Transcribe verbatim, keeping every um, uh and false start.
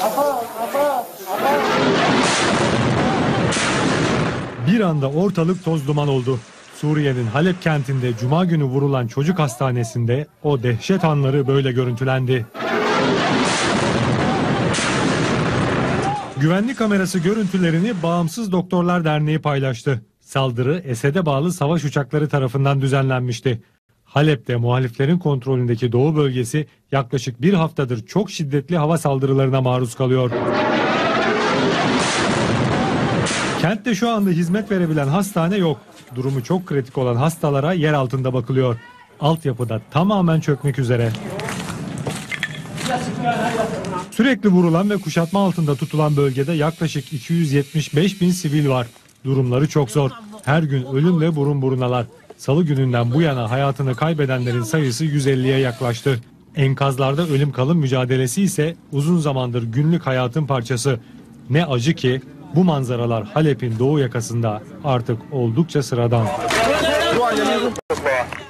Bir anda ortalık toz duman oldu. Suriye'nin Halep kentinde Cuma günü vurulan çocuk hastanesinde o dehşet anları böyle görüntülendi. Güvenlik kamerası görüntülerini Bağımsız Doktorlar Derneği paylaştı. Saldırı Esed'e bağlı savaş uçakları tarafından düzenlenmişti. Halep'te muhaliflerin kontrolündeki doğu bölgesi yaklaşık bir haftadır çok şiddetli hava saldırılarına maruz kalıyor. Kentte şu anda hizmet verebilen hastane yok. Durumu çok kritik olan hastalara yer altında bakılıyor. Altyapıda tamamen çökmek üzere. Sürekli vurulan ve kuşatma altında tutulan bölgede yaklaşık iki yüz yetmiş beş bin sivil var. Durumları çok zor. Her gün ölümle burun burunalar. Salı gününden bu yana hayatını kaybedenlerin sayısı yüz elliye yaklaştı. Enkazlarda ölüm kalım mücadelesi ise uzun zamandır günlük hayatın parçası. Ne acı ki bu manzaralar Halep'in doğu yakasında artık oldukça sıradan.